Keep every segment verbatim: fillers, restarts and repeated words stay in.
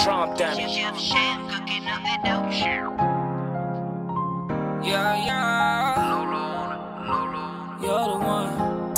Trump damage. Yeah, yeah. You're the one.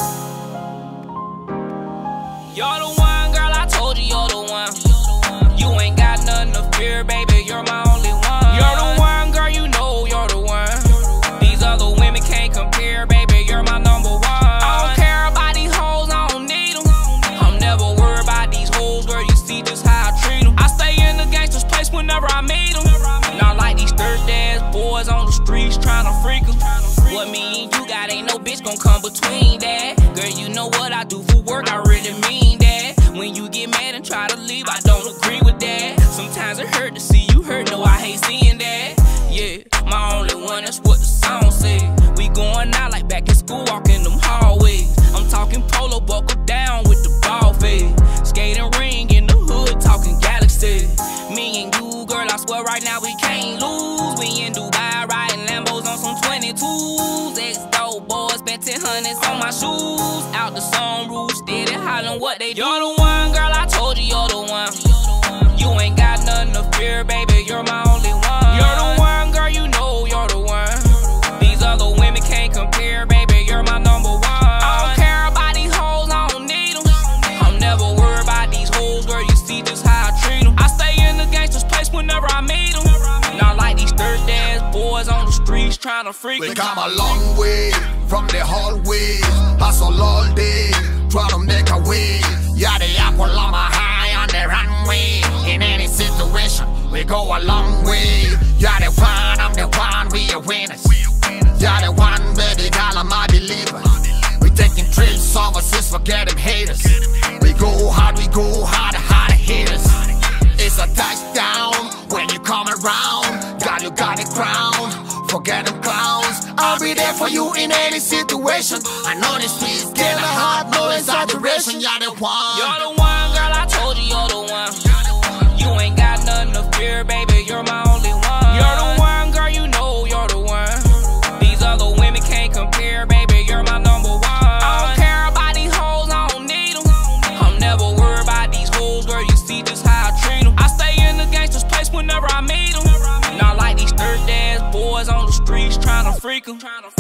You're the one, girl. I told you you're the one. You ain't got nothing to fear, baby. You're my only one. You're the one, girl. You know you're the one. These other women can't compare, baby. You're my number one. I don't care about these hoes. I don't need them. I'm never worried about these hoes, girl. You see just how I treat them. I stay in the gangster's place whenever I meet them. Not like these thirsty ass boys on the streets trying to freak them. What me and you got ain't no bitch gon' come between that. Girl, you know what I do for work, I really mean that. When you get mad and try to leave, I don't agree with that. Sometimes it hurt to see you hurt, no, I hate seeing that. Yeah, my only one, that's what the song said. We going out like back in school, walking them hallways. I'm talking polo, buckle down with the ball fade. Skating ring in the hood, talking galaxy. Me and you, girl, I swear right now we can't lose. We in Dubai, riding Lambos on some twenty-twos. Ex-dope boys spent ten hundreds on my shoes. Out the sunroof, steady hollering what they do. You're the one, girl, I told you you're the one. You ain't got nothing to fear, baby, you're my only one. You're the one, girl, you know you're the one. These other women can't compare, baby, you're my number one. I don't care about these hoes, I don't need them. I'm never worried about these hoes, girl, you see just how I treat them. I stay in the gangster's place whenever I meet them. Not like these thirsty ass boys on the streets trying to freak them. We come a long way from the hallway, hustle all day, try to make a way. Yeah, the apple on my high on the runway. In any situation, we go a long way. You're the one, I'm the one, we are winners. You're the one, baby girl, I'm my believer. We taking trips overseas, forget them haters. We go hard, we go hard, hard hitters. It's a touchdown when you come around. Girl, you got the crown, forget them clowns. I'll be there for you in any situation. I know the streets get hard, no exaggeration. You're the one. You're the one, girl, I told you you're the one. You ain't got nothing to fear, baby, you're my only one. You're the one, girl, you know you're the one. These other women can't compare, baby, you're my number one. I don't care about these hoes, I don't need them. I'm never worried about these hoes, girl, you see just how I treat them. I stay in the gangster's place whenever I meet them. Not like these thirsty ass boys on the streets trying to freak them.